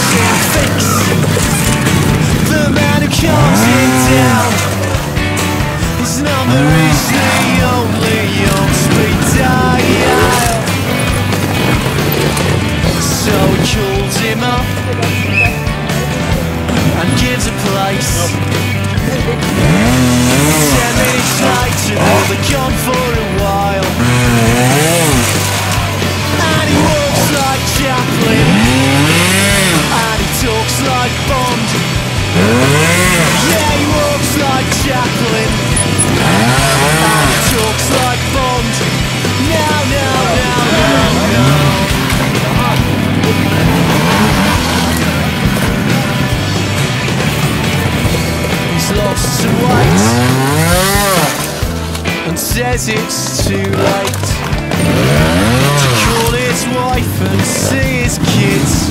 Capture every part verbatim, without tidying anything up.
can fix. The man who calms it down, his number is the only on speed dial. So he calls him up and gives a place. Ten minutes later they're gone for a while, and he walks like Chaplin, and he talks like Bond. Yeah, he walks like Chaplin, and he talks like Bond. Now, now, now, now, now. He's lost to weight and says it's too late to call his wife and see his kids,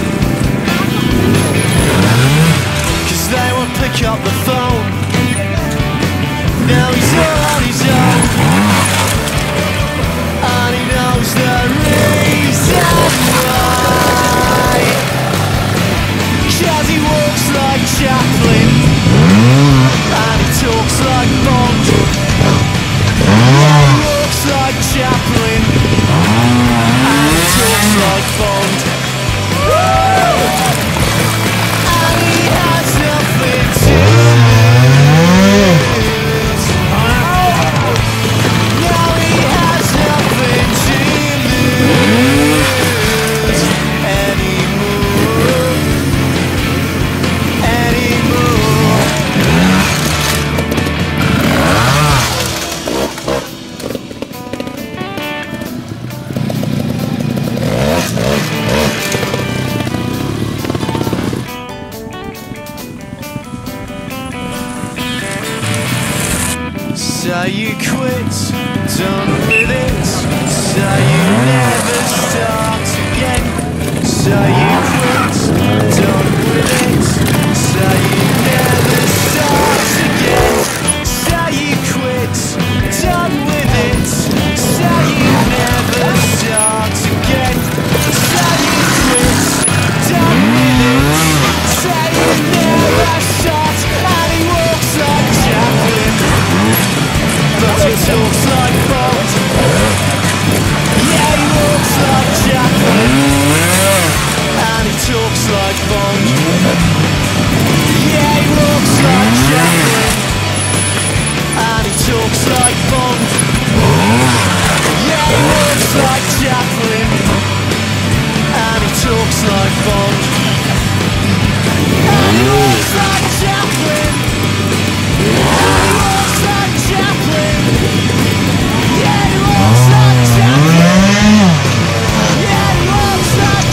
'cause they won't pick up the phone. Now he's all on his own, and he knows the reason why, 'cause he walks like Chaplin and he talks like Bond. Yeah, he walks like Chaplin and he talks like Bond. And he has nothing to lose. Now he has nothing to lose anymore, anymore. Say you quit, done with it. Say you never start again. Say you quit, done with it. Say you never start again. Say you quit, done with it. Say you never start again. Say you quit, done with it. Say you never start. And he walks like Chaplin, but he talks like Bond. Yeah, he walks like Chaplin and he talks like Bond. Yeah, he walks like Chaplin and he talks like Bond. Yeah, he walks like Chaplin and he talks like Bond. And he walks like Chaplin. And he walks like Chaplin. Yeah, he walks like Chaplin. Yeah, he walks like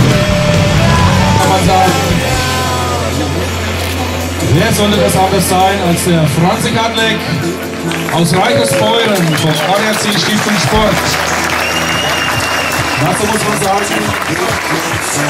Chaplin. Wer sollte das anders sein als der Franzi Kadlec aus Reichersbeuren vom A D A C Stiftung Sport. Dazu muss man sagen,